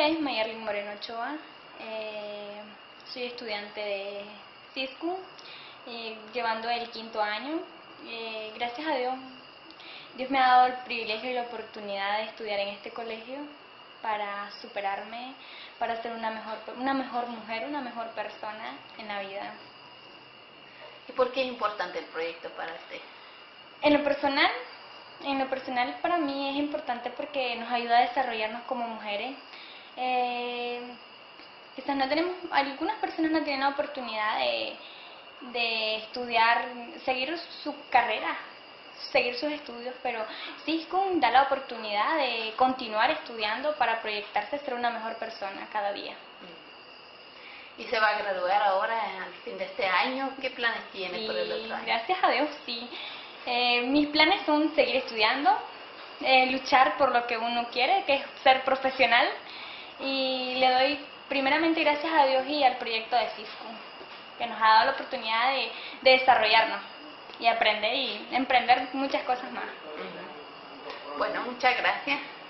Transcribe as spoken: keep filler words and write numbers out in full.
nombre es Mayerlin Moreno Ochoa, eh, soy estudiante de CISCU, eh, llevando el quinto año. Eh, gracias a Dios, Dios me ha dado el privilegio y la oportunidad de estudiar en este colegio para superarme, para ser una mejor, una mejor mujer, una mejor persona en la vida. ¿Y por qué es importante el proyecto para usted? En lo personal, en lo personal para mí es importante porque nos ayuda a desarrollarnos como mujeres. Eh, quizás no tenemos, algunas personas no tienen la oportunidad de, de estudiar, seguir su carrera, seguir sus estudios, pero CISCU da la oportunidad de continuar estudiando para proyectarse a ser una mejor persona cada día. ¿Y se va a graduar ahora al fin de este año? ¿Qué planes tiene Sí, por el otro año? gracias a Dios, sí. Eh, mis planes son seguir estudiando, eh, luchar por lo que uno quiere, que es ser profesional, y le doy primeramente gracias a Dios y al proyecto de CISCU, que nos ha dado la oportunidad de, de desarrollarnos y aprender y emprender muchas cosas más. Uh-huh. Bueno, muchas gracias.